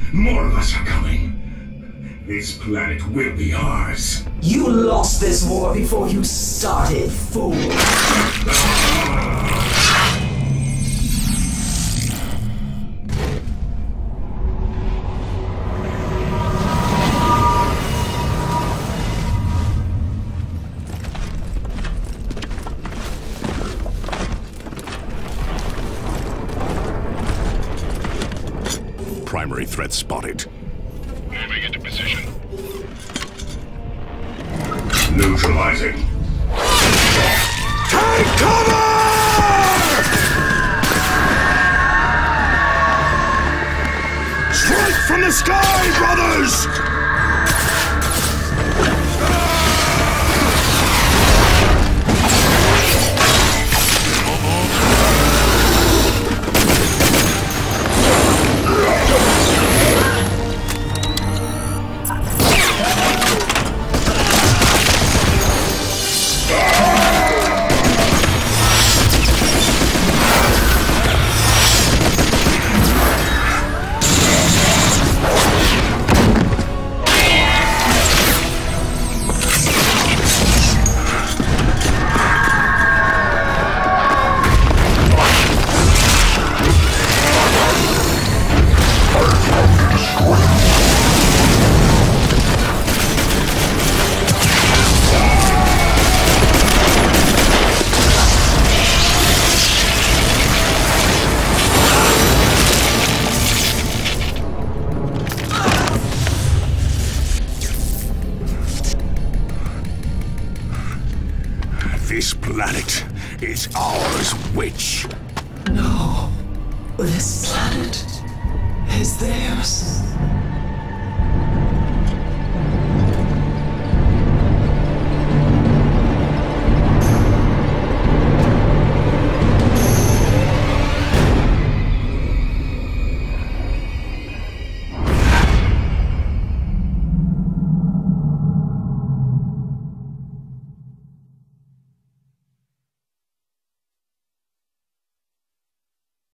More of us are coming. This planet will be ours. You lost this war before you started, fool. Primary threat spotted. Moving into position. Neutralizing. Take cover! Strike from the sky, brothers! This planet is ours, witch. No. This planet is theirs.